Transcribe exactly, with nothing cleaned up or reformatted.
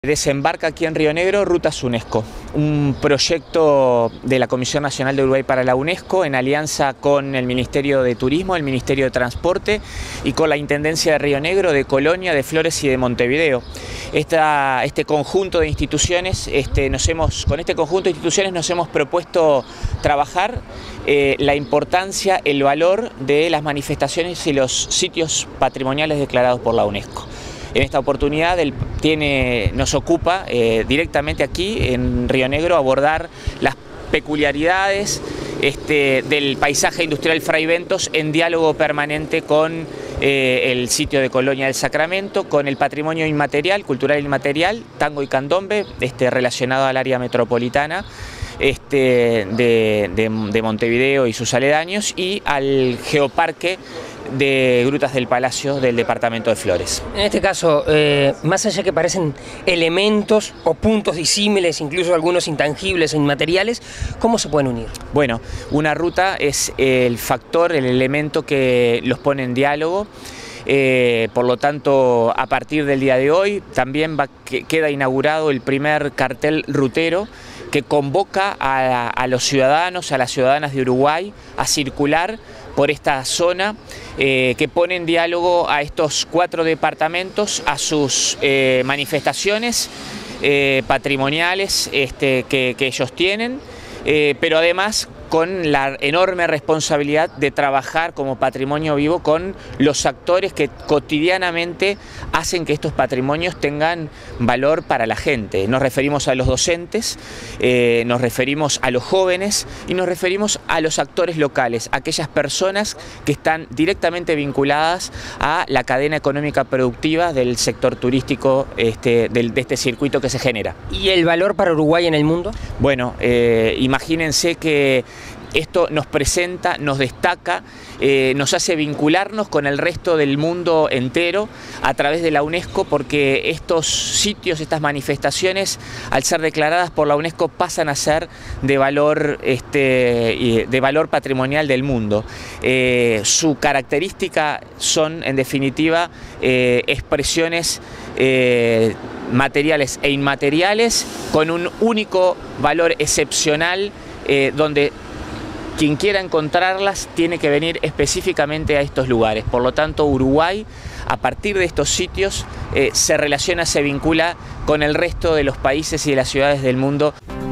Desembarca aquí en Río Negro Rutas UNESCO, un proyecto de la Comisión Nacional de Uruguay para la UNESCO en alianza con el Ministerio de Turismo, el Ministerio de Transporte y con la Intendencia de Río Negro, de Colonia, de Flores y de Montevideo. Esta, este conjunto de instituciones, este, nos hemos, con este conjunto de instituciones nos hemos propuesto trabajar eh, la importancia, el valor de las manifestaciones y los sitios patrimoniales declarados por la UNESCO. En esta oportunidad el, tiene, nos ocupa eh, directamente aquí en Río Negro abordar las peculiaridades este, del paisaje industrial Fray Bentos en diálogo permanente con eh, el sitio de Colonia del Sacramento, con el patrimonio inmaterial, cultural inmaterial, tango y candombe, este, relacionado al área metropolitana este, de, de, de Montevideo y sus aledaños, y al geoparque de Grutas del Palacio del departamento de Flores. En este caso, eh, más allá que parecen elementos o puntos disímiles, incluso algunos intangibles e inmateriales, ¿cómo se pueden unir? Bueno, una ruta es el factor, el elemento que los pone en diálogo. Eh, por lo tanto, a partir del día de hoy también va, que, queda inaugurado el primer cartel rutero que convoca a, a los ciudadanos, a las ciudadanas de Uruguay a circular por esta zona, eh, que pone en diálogo a estos cuatro departamentos, a sus eh, manifestaciones eh, patrimoniales este, que, que ellos tienen, eh, pero además con la enorme responsabilidad de trabajar como patrimonio vivo con los actores que cotidianamente hacen que estos patrimonios tengan valor para la gente. Nos referimos a los docentes, eh, nos referimos a los jóvenes y nos referimos a los actores locales, aquellas personas que están directamente vinculadas a la cadena económica productiva del sector turístico este, del, de este circuito que se genera. ¿Y el valor para Uruguay en el mundo? Bueno, eh, imagínense que esto nos presenta, nos destaca, eh, nos hace vincularnos con el resto del mundo entero a través de la UNESCO, porque estos sitios, estas manifestaciones, al ser declaradas por la UNESCO, pasan a ser de valor, este, de valor patrimonial del mundo. Eh, su característica son, en definitiva, eh, expresiones eh, materiales e inmateriales con un único valor excepcional, eh, donde quien quiera encontrarlas tiene que venir específicamente a estos lugares. Por lo tanto, Uruguay, a partir de estos sitios, eh, se relaciona, se vincula con el resto de los países y de las ciudades del mundo.